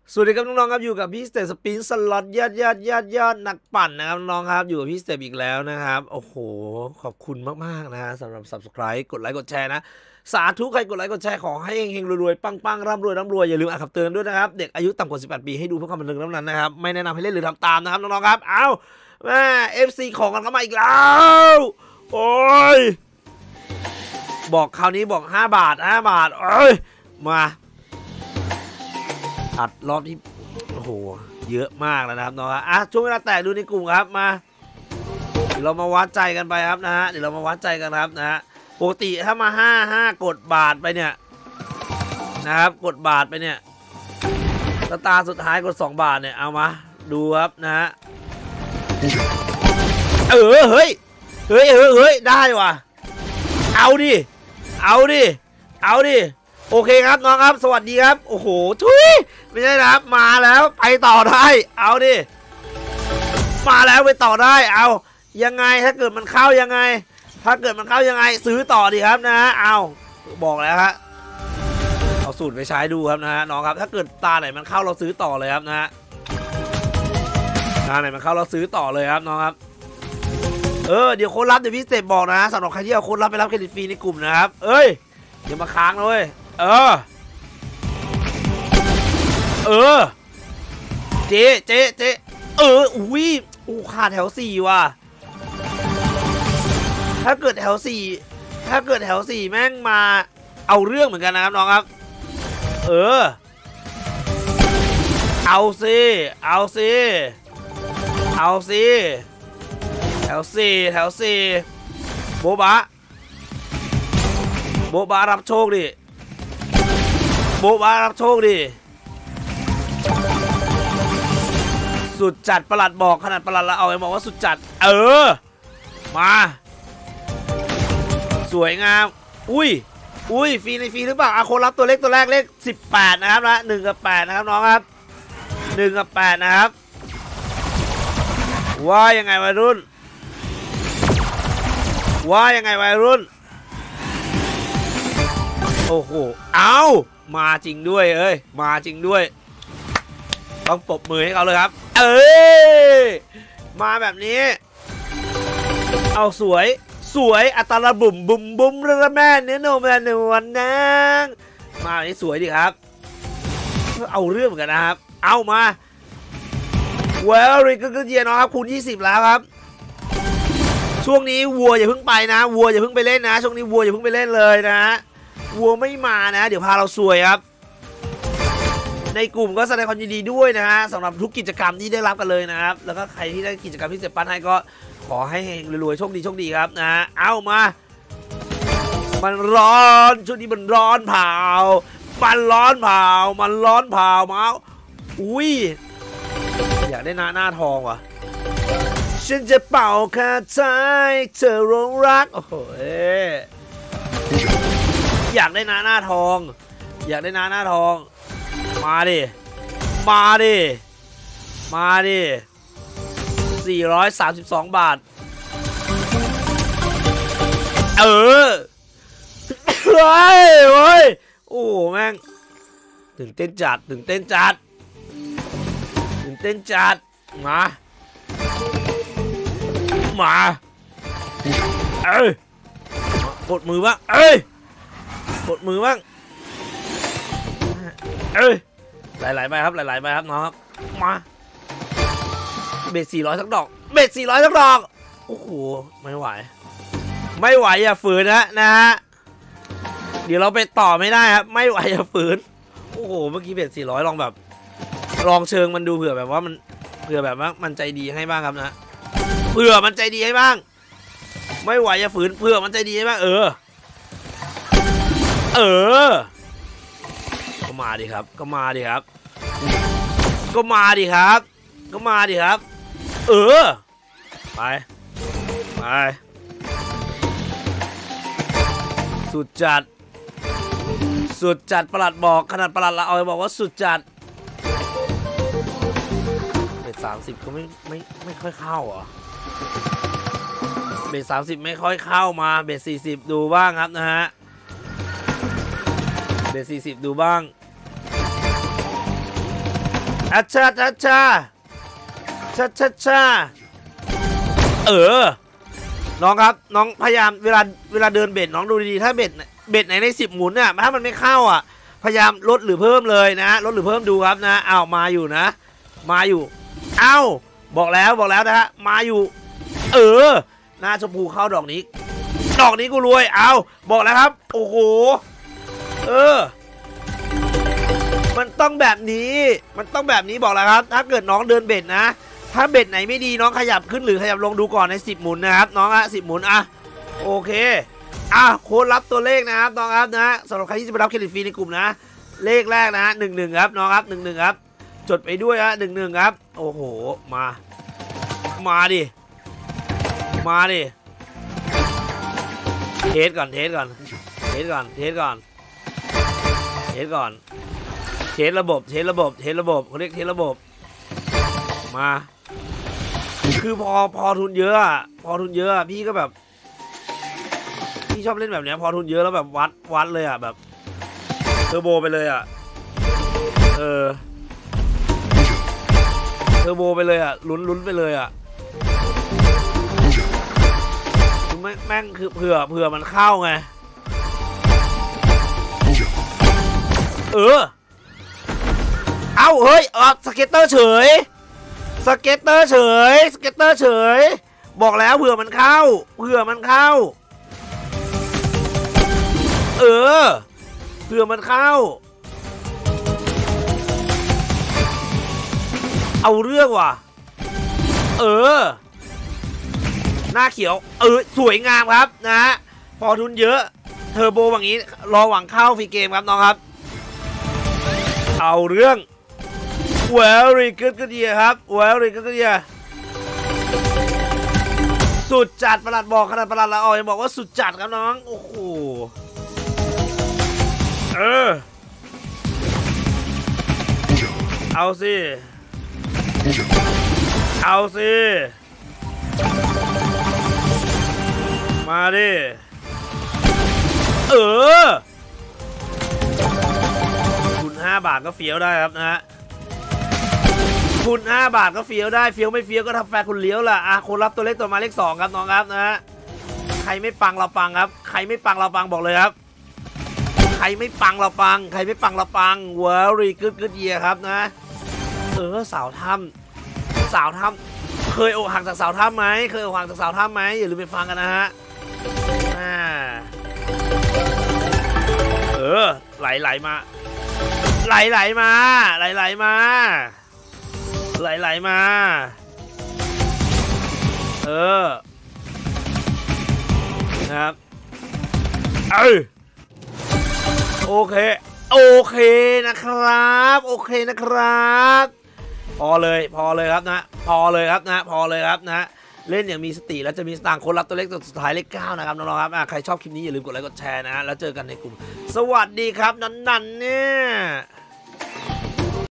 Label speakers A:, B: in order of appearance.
A: สวัสดีครับน้องๆครับอยู่กับพี่สเตปสปินสล็อตยอดนักปั่นนะครับน้องๆครับอยู่กับพี่สเตปอีกแล้วนะครับโอ้โหขอบคุณมากๆนะฮะสำหรับ Subscribe กดไลค์กดแชร์นะสาธุใครกดไลค์กดแชร์ขอให้เฮงๆรวยๆปังๆร่ำรวยอย่าลืมอ่านคำเตือนด้วยนะครับเด็กอายุต่ำกว่า18 ปีให้ดูเพื่อความบันเทิงเท่านั้นนะครับไม่แนะนำให้เล่นหรือทำตามนะครับน้องๆครับเอาแม่ FC ของกันเข้ามาอีกแล้วโอ้ยบอกคราวนี้บอก5 บาทเอ้ยมาอัดรอบที่โอ้โหเยอะมากแล้วนะครับน้องอ่ะช่วงเวลาแตกดูในกลุ่มครับมาเดี๋ยวเรามาวัดใจกันไปครับนะฮะเดี๋ยวเรามาวัดใจกันครับนะฮะปกติถ้ามา5กดบาทไปเนี่ยนะครับกดบาทไปเนี่ยสตาร์สุดท้ายกด2 บาทเนี่ยเอามาดูครับนะฮะเฮ้ยได้ว่ะเอาดิโอเคครับน้องครับสวัสดีครับโอ้โหทุยไม่ใช่นะครับมาแล้วไปต่อได้เอาดิมาแล้วไปต่อได้เอายังไงถ้าเกิดมันเข้ายังไงซื้อต่อดีครับนะเอาบอกแล้วฮะเอาสูตรไปใช้ดูครับนะฮะน้องครับถ้าเกิดตาไหนมันเข้าเราซื้อต่อเลยครับนะฮะตาไหนมันเข้าเราซื้อต่อเลยครับน้องครับเดี๋ยวโค้ดลับเดี๋ยวพี่สเตปบอกนะสำหรับใครที่เอาโค้ดลับไปรับเครดิตฟรีในกลุ่มนะครับอย่ามาค้างนะเว้ยเจ๊อุ้ยขาดแถว4ว่ะถ้าเกิดแถว4แม่งมาเอาเรื่องเหมือนกันนะครับน้องครับเอาสิแถว4โบบะรับโชคดิสุดจัดประหลัดบอกขนาดประหลัดละเอาไอ้บอกว่าสุดจัดมาสวยงามอุ้ยฟรีในฟรีหรือเปล่าอาโคนรับตัวเล็กตัวแรกเลข18นะครับนะ1 กับ 8นะครับน้องครับ1 กับ 8นะครับว่ายังไงวัยรุ่นโอ้โหเอามาจริงด้วยต้องปรบมือให้เขาเลยครับมาแบบนี้เอาสวยอัตราบุ่มระแม่เนื้อโนมนวลนางมาแบบนี้สวยดิครับเอาเรื่องเหมือนกันนะครับเอามาเวลริกก็เยียนนะครับคูณ20แล้วครับช่วงนี้วัวอย่าเพิ่งไปนะวัวอย่าเพิ่งไปเล่นนะช่วงนี้วัวอย่าเพิ่งไปเล่นเลยนะฮะวัวไม่มานะเดี๋ยวพาเราซวยครับในกลุ่มก็แสดงความยินดีด้วยนะฮะสำหรับทุกกิจกรรมที่ได้รับกันเลยนะครับแล้วก็ใครที่ได้กิจกรรมที่เสร็จปั้นให้ก็ขอให้รวยๆโชคดีครับนะฮะเอามามันร้อนช่วงนี้มันร้อนเผามาอุ้ยอยากได้หน้าทองว่ะฉันจะเป่าคาถาเธอหลงรักโอ้โหอยากได้หน้าทองมาดิ432 บาทเฮ้ยโอ้แม่งตื่นเต้นจัดมาปลดมือบ้างหลายๆใบครับน้องครับมาเบ็ด400สักดอกโอ้โหไม่ไหวอย่าฝืนนะฮะเดี๋ยวเราไปต่อไม่ได้ครับไม่ไหวอย่าฝืนโอ้โหเมื่อกี้เบ็ด400ลองเชิงมันดูเผื่อแบบว่ามันใจดีให้บ้างครับนะเผื่อมันใจดีให้บ้างไม่ไหวอย่าฝืนเผื่อมันใจดีให้บ้างก็มาดิครับไปสุดจัดประหลัดบอกขนาดประหลัดละเอาบอกว่าสุดจัดเบ็ด30ก็ไม่ค่อยเข้าเหรอเบ็ด30ไม่ค่อยเข้ามาเบ็ด40ดูบ้างครับนะฮะ เบส40ดูบ้างอาชาอาชาชาน้องครับน้องพยายามเวลาเดินเบ็ดน้องดูดีๆถ้าเบ็ดไหนใน10หมุนเนี่ยถ้ามันไม่เข้าอ่ะพยายามลดหรือเพิ่มเลยนะลดหรือเพิ่มดูครับนะอ้าวมาอยู่นะมาอยู่เอ้าบอกแล้วนะฮะมาอยู่หน้าชมพูเข้าดอกนี้กูรวยเอาบอกแล้วครับโอ้โหมันต้องแบบนี้บอกแล้วครับถ้าเกิดน้องเดินเบ็ดนะถ้าเบ็ดไหนไม่ดีน้องขยับขึ้นหรือขยับลงดูก่อนใน10หมุนนะครับน้อง10หมุนโอเคโค้ดรับตัวเลขนะครับน้องครับนะสำหรับใครที่จะไปรับเครดิตฟรีในกลุ่มนะเลขแรกนะฮะ11ครับน้องครับ11ครับจดไปด้วยฮะ11ครับโอ้โหมาดิเทสก่อนเทสระบบเขาเรียกเทสระบบมาคือพอทุนเยอะพี่ก็แบบพี่ชอบเล่นแบบเนี้ยพอทุนเยอะแล้วแบบวัดเลยแบบเทอร์โบไปเลยเทอร์โบไปเลยลุ้นไปเลยแม่งคือเผื่อมันเข้าไงเอาเฮ้ยสเก็ตเตอร์เฉยบอกแล้วเผื่อมันเข้าเผื่อมันเข้าเอาเรื่องว่ะหน้าเขียวสวยงามครับนะฮะพอทุนเยอะเทอร์โบอย่างนี้รอหวังเข้าฟรีเกมครับน้องครับเอาเรื่องvery good ก็ดีครับvery good ก็ดีสุดจัดประหลัดบอกขนาดประหลัดละออยบอกว่าสุดจัดครับน้องโอ้โหเอาสิมาดิทุน5 บาทก็เฟี้ยวได้ครับนะฮะทุน5 บาทก็เฟี้ยวได้เฟี้ยวไม่เฟี้ยวก็ทำแฟร์คุณเลี้ยวล่ะคนรับตัวเลขตัวมาเลข2ครับน้องครับนะฮะใครไม่ปังเราปังครับใครไม่ปังเราปังบอกเลยครับใครไม่ปังเราปังเวอร์รี่กึดเยียครับนะสาวถ้ำเคยอกหักจากสาวถ้ำไหมอย่าลืมไปฟังกันนะฮะไหลมาครับโอเคนะครับพอเลยครับนะเล่นอย่างมีสติแล้วจะมีสตางค์คนรับตัวเลขตัวสุดท้ายเลข9นะครับน้องๆครับใครชอบคลิปนี้อย่าลืมกดไลค์กดแชร์นะฮะแล้วเจอกันในกลุ่มสวัสดีครับนันเนี่ย